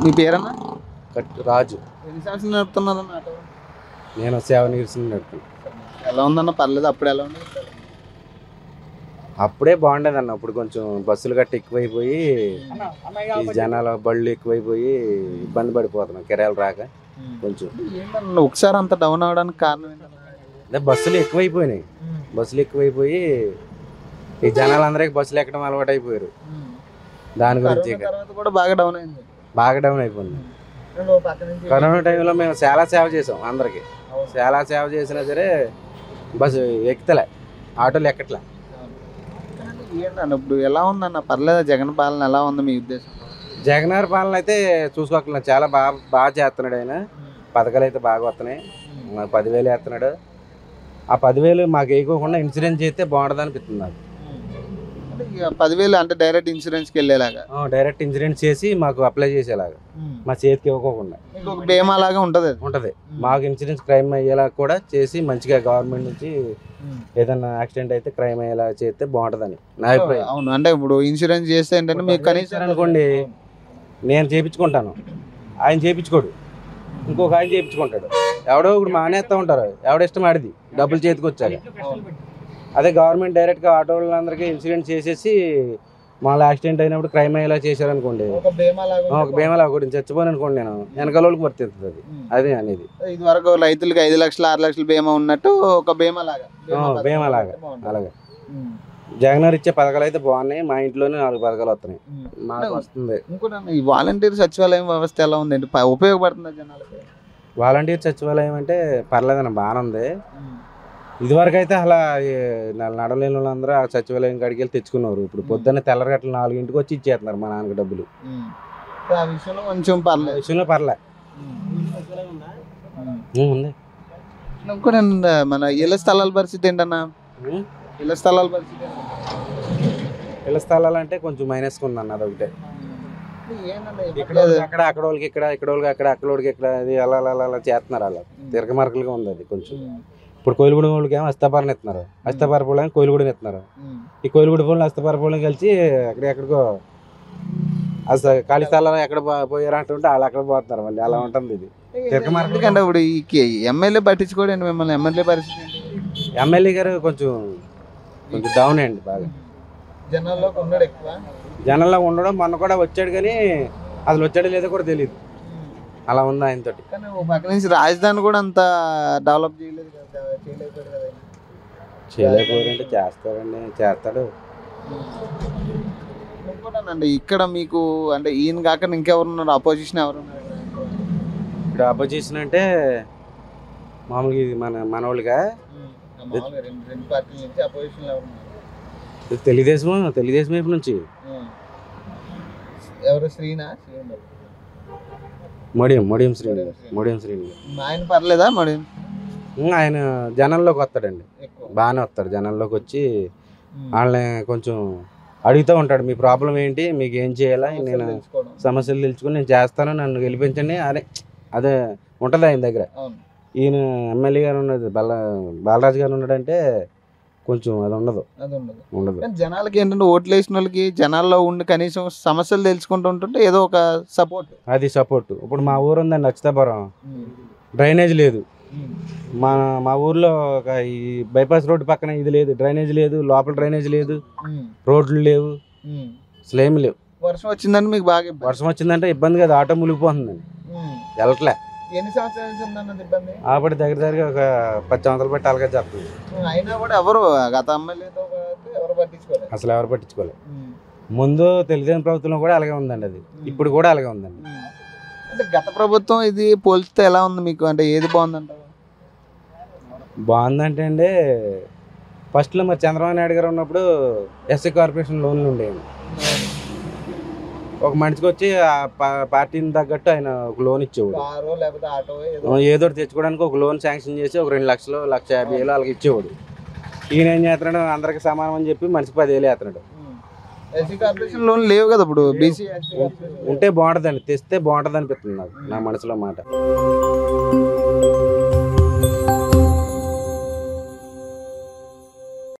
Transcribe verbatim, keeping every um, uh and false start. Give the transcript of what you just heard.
మీ పేరన్నా? రాజు. ఎన్ని సంవత్సరాలు నడుపుతున్నారన్న ఆటో? నేను సెవెన్ ఇయర్స్ నడుపుతున్నాను. ఎలా ఉందన్న? పర్లేదు. అప్పుడు ఎలా ఉంది? అప్పుడే బాగుండేది అన్న. అప్పుడు కొంచెం బస్సులు గట్ట ఎక్కువైపోయి ఈ జనాల బళ్ళు ఎక్కువైపోయి ఇబ్బంది పడిపోతున్నాం కిరాయిలు రాక. కొంచెం ఒకసారి అంత డౌన్ అవడానికి కారణం ఏంటంటే బస్సులు ఎక్కువైపోయినాయి. బస్సులు ఎక్కువైపోయి ఈ జనాలందరికీ బస్సులు ఎక్కడం అలవాటు అయిపోయారు. దాని గురించి కూడా బాగా డౌన్ అయింది. బాగా డౌన్ అయిపోయింది. కరోనా టైంలో మేము చాలా సేవ చేసాం అందరికి. చాలా సేవ చేసినా సరే బస్సు ఎక్కుతలే, ఆటోలు ఎక్కట్లే. ఏంటన్న ఇప్పుడు ఎలా ఉందన్న? పర్లేదా? జగన్ పాలన ఎలా ఉంది మీ ఉద్దేశం? జగన్ గారి పాలన అయితే చూసుకోగలను. చాలా బాగా బాగా చేస్తున్నాడు ఆయన. పథకాలు అయితే బాగా వస్తున్నాయి. పదివేలు వేస్తున్నాడు. ఆ పదివేలు మాకు వేయకోకుండా ఇన్సూరెన్స్ చేస్తే బాగుంటుంది అనిపిస్తుంది నాకు. పదివేలు అంటే డైరెక్ట్ ఇన్సూరెన్స్కి వెళ్ళేలాగా? డైరెక్ట్ ఇన్సూరెన్స్ చేసి మాకు అప్లై చేసేలాగా, మా చేతికి ఇవ్వకోకుండా. బీమా లాగా ఉంటుంది ఉంటుంది మాకు. ఇన్సూరెన్స్ క్రైమ్ అయ్యేలా కూడా చేసి మంచిగా గవర్నమెంట్ నుంచి ఏదైనా యాక్సిడెంట్ అయితే క్రైమ్ అయ్యేలా చేస్తే బాగుంటుందని నా అభిప్రాయం. అవును. అంటే ఇప్పుడు ఇన్సూరెన్స్ చేస్తే ఏంటంటే మీకు కనీసం అనుకోండి, నేను చేయించుకుంటాను, ఆయన చేయించుకోడు, ఇంకొక ఆయన చేయించుకుంటాడు. ఎవడో ఒకటి మానేస్తూ ఉంటారు. ఎవడిష్టం ఆడిది డబ్బులు చేతికి వచ్చాక. అదే గవర్నమెంట్ డైరెక్ట్గా ఆటో వాళ్ళందరికీ ఇన్సూరెన్స్ చేసేసి మళ్ళీ యాక్సిడెంట్ అయినప్పుడు క్రైమ్ అయ్యేలా చేశారనుకోండి, ఒక బీమా లాగా గురించి చచ్చిపోను అనుకోండి, నేను వెనకాల వాళ్ళకి వర్తిస్తుంది అది. అదే అనేది ఇది వరకు రైతులకి ఐదు లక్షలు ఆరు లక్షలు బీమా ఉన్నట్టు ఒక బీమా లాగా. బీమా లాగా అలాగే జగన్ గారు ఇచ్చే పథకాలు అయితే బాగున్నాయి. మా ఇంట్లోనే నాలుగు పథకాలు వస్తున్నాయి. మాకు వస్తుంది. ఇంకోటి ఈ వాలంటీర్ సచివాలయం వ్యవస్థ ఎలా ఉందండి? ఉపయోగపడుతుంది జనాలకి? వాలంటీర్ సచివాలయం అంటే పర్లేదన్న, బాగానే ఉంది. ఇదివరకు అయితే అలా నడలేని వాళ్ళందరూ ఆ సచివాలయం కాడికి వెళ్ళి తెచ్చుకున్నారు. ఇప్పుడు పొద్దున్న తెల్లరగట్ల నాలుగింటికి వచ్చి ఇచ్చేస్తున్నారు మా నాన్నకి డబ్బులు. ఆ విషయంలో కొంచెం పర్లేదు. విషయంలో పర్లే ఉంది. ఇంకోటి మన ఇళ్ల స్థలాల పరిస్థితి ఏంటన్నా? ఇళ్ల స్థలాల పరిస్థితి ఇళ్ల స్థలాలు అంటే కొంచెం మైనస్ ఉందన్న. అదొకటే. అక్కడ అక్కడ వాళ్ళకి ఇక్కడ, ఇక్కడ వాళ్ళకి అక్కడ, అక్కడ వాళ్ళకి ఇక్కడ, అది అలా అలా అలా చేస్తున్నారు. అలా తిరగమరకలుగా ఉంది అది కొంచెం. ఇప్పుడు కోయిలగూడెం వాళ్ళకి ఏమో అస్తపారని ఇస్తున్నారు, అస్తపార పొలం కోయిలగూడెం ఇస్తున్నారు. ఈ కోయిలగూడెం పొలం అస్తపార పొలం కలిసి అక్కడ ఎక్కడికో అసలు ఖాళీ స్థలాలు ఎక్కడ పోయారు అంటుంటే వాళ్ళు అక్కడ పోతున్నారు. మళ్ళీ అలా ఉంటుంది ఇది తిరగమరకలు. అంటే ఇప్పుడు ఈ ఎమ్మెల్యే పట్టించుకోండి మిమ్మల్ని? ఎమ్మెల్యే పరిస్థితి? ఎమ్మెల్యే గారు కొంచెం కొంచెం డౌన్ అండి. బాగా జనాల్లో ఉన్నాడు, ఎక్కువ జనాల్లో ఉండడం. మొన్న కూడా వచ్చాడు కానీ అసలు వచ్చాడో లేదో కూడా తెలియదు. అలా ఉంది ఆయనతో. కానీ ఓ పక్క నుంచి రాజధాని కూడా అంత డెవలప్ చేయలేదు కదా, చేయలేకపోయాడు కదా. చేయలేకపోయారంటే చేస్తారండి, చేస్తాడు. ఇంకోటండి ఇక్కడ మీకు అంటే ఈయన కాక ఇంకెవరు ఉన్నారు? అపోజిషన్ ఎవరు ఉన్నారు ఇప్పుడు? అపోజిషన్ అంటే మామూలుగా ఇది మన మనోళ్ళుగా రెండు పార్టీల నుంచి అపోజిషన్ ఎవరు ఉన్నారు? తెలుగుదేశం తెలుగుదేశం వైపు నుంచి ఎవరు? శ్రీనా? మోడియం మోడియం శ్రీనివాస్ మోడియం శ్రీనివాస్ ఆయన పర్లేదా? మోడియం ఆయన జనంలోకి వస్తాడండి, బాగానే వస్తాడు. జనంలోకి వచ్చి వాళ్ళని కొంచెం అడుగుతూ ఉంటాడు, మీ ప్రాబ్లం ఏంటి, మీకు ఏం చేయాలా, నేను సమస్యలు తెలుసుకుని నేను చేస్తాను, నన్ను గెలిపించండి అదే అదే ఉంటుంది ఆయన దగ్గర. ఈయన ఎమ్మెల్యే గారు ఉన్నది బల బాలరాజు గారు ఉన్నాడంటే కొంచెం అది ఉండదు ఉండదు జనాలకి ఏంటంటే ఓట్లు వేసిన వాళ్ళకి జనాల్లో ఉండి కనీసం సమస్యలు తెలుసుకుంటూ ఉంటుంటే ఏదో ఒక సపోర్ట్, అది సపోర్ట్. ఇప్పుడు మా ఊరు ఉందండి అచ్యుతాపురం, డ్రైనేజ్ లేదు. మా మా ఊర్లో ఒక ఈ బైపాస్ రోడ్డు పక్కన ఇది లేదు, డ్రైనేజ్ లేదు, లోపల డ్రైనేజ్ లేదు, రోడ్లు లేవు, అసలు ఏమి లేవు. వర్షం వచ్చిందంటే మీకు బాగా వర్షం వచ్చిందంటే ఇబ్బంది కదా, ఆటో మునిగిపోతుందండి, వెళ్ళట్లే. ఎన్ని సంవత్సరాల నుంచి ఉందన్నది ఇబ్బంది? ఆపటి దగ్గర దగ్గర ఒక పది సంవత్సరాలు బట్టి అలాగే చెప్తుంది. అయినా కూడా ఎవరు గత ఎమ్మెల్యేతో ఎవరు పట్టించుకోలేదు, అసలు ఎవరు పట్టించుకోలేదు. ముందు తెలుగుదేశం ప్రభుత్వంలో కూడా అలాగే ఉందండి, అది ఇప్పుడు కూడా అలాగే ఉందండి. అంటే గత ప్రభుత్వం ఇది పోల్చితే ఎలా ఉంది మీకు? అంటే ఏది బాగుందంటారు? బాగుందంటే అండి, ఫస్ట్లో మరి చంద్రబాబు నాయుడు గారు ఉన్నప్పుడు ఎస్సీ కార్పొరేషన్ లోన్లు ఉండేవి. ఒక మనిషికి వచ్చి పార్టీని తగ్గట్టు ఆయన ఒక లోన్ ఇచ్చేవాడు, ఏదో తెచ్చుకోవడానికి ఒక లోన్ శాంక్షన్ చేసి ఒక రెండు లక్షలు లక్ష యాభై వేలు వాళ్ళకి ఇచ్చేవాడు. ఈయన ఏం చేస్తున్నాడు, అందరికి సమానం అని చెప్పి మనిషికి పదివేలు వేస్తున్నాడు. ఎస్సీ కార్పొరేషన్ లోన్ లేవు కదా ఇప్పుడు, బీసీ ఉంటే బాగుంటుందండి, తెస్తే బాగుంటుంది అనిపిస్తుంది నాకు, నా మనసులో మాట.